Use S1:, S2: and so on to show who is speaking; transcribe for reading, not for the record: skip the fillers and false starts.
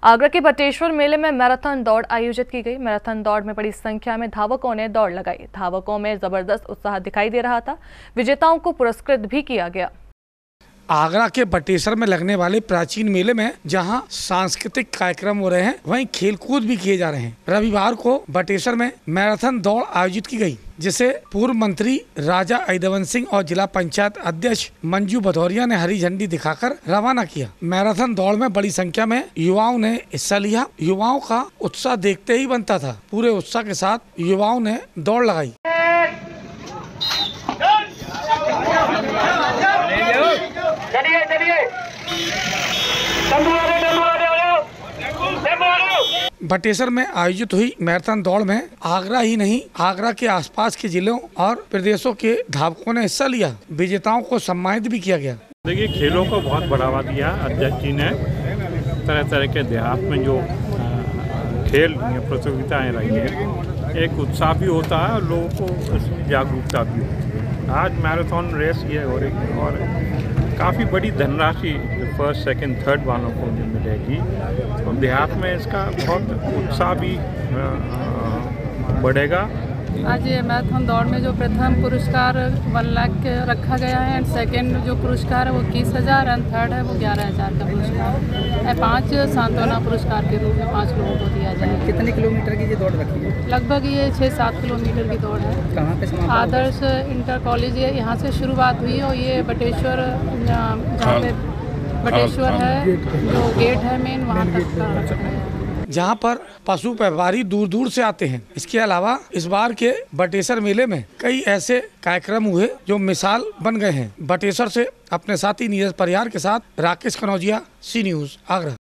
S1: आगरा के बटेश्वर मेले में मैराथन दौड़ आयोजित की गई। मैराथन दौड़ में बड़ी संख्या में धावकों ने दौड़ लगाई। धावकों में जबरदस्त उत्साह दिखाई दे रहा था। विजेताओं को पुरस्कृत भी किया गया।
S2: आगरा के बटेश्वर में लगने वाले प्राचीन मेले में जहां सांस्कृतिक कार्यक्रम हो रहे हैं, वहीं खेलकूद भी किए जा रहे हैं। रविवार को बटेश्वर में मैराथन दौड़ आयोजित की गई, जिसे पूर्व मंत्री राजा ऐदवंत सिंह और जिला पंचायत अध्यक्ष मंजू भदौरिया ने हरी झंडी दिखाकर रवाना किया। मैराथन दौड़ में बड़ी संख्या में युवाओं ने हिस्सा लिया। युवाओं का उत्साह देखते ही बनता था। पूरे उत्साह के साथ युवाओं ने दौड़ लगाई। बटेश्वर में आयोजित हुई मैराथन दौड़ में आगरा ही नहीं, आगरा के आसपास के जिलों और प्रदेशों के धावकों ने हिस्सा लिया। विजेताओं को सम्मानित भी किया गया।
S3: देखिए, खेलों को बहुत बढ़ावा दिया अध्यक्ष जी ने। तरह तरह के देहात में जो खेल प्रतियोगिताएं रही हैं, एक उत्साह भी होता है और लोगों को जागरूकता भी होती है। आज मैराथन रेस ये हो रही है और काफ़ी बड़ी धनराशि फर्स्ट सेकंड थर्ड वालों को मिलेगी। तो देहात में इसका बहुत उत्साह भी बढ़ेगा।
S4: आज ये मैराथन दौड़ में जो प्रथम पुरस्कार 1 लाख रखा गया है, एंड सेकंड जो पुरस्कार है वो 21,000 एंड थर्ड है वो 11,000 का पुरस्कार है। 5 सांत्वना पुरस्कार के रूप में 5 लोगों को दिया जाएगा।
S5: कितने किलोमीटर की ये दौड़ रखी है?
S4: लगभग ये 6-7 किलोमीटर की दौड़ है।
S5: कहाँ पे समाप्त?
S4: आदर्श इंटर कॉलेज है, यहाँ से शुरुआत हुई और ये बटेश्वर, जहाँ पे बटेश्वर है जो गेट है मेन, वहाँ तक का,
S2: जहां पर पशु व्यापारी दूर दूर से आते हैं। इसके अलावा इस बार के बटेश्वर मेले में कई ऐसे कार्यक्रम हुए जो मिसाल बन गए हैं। बटेश्वर से अपने साथी नीरज परिहार के साथ राकेश कनौजिया, सी न्यूज़, आगरा।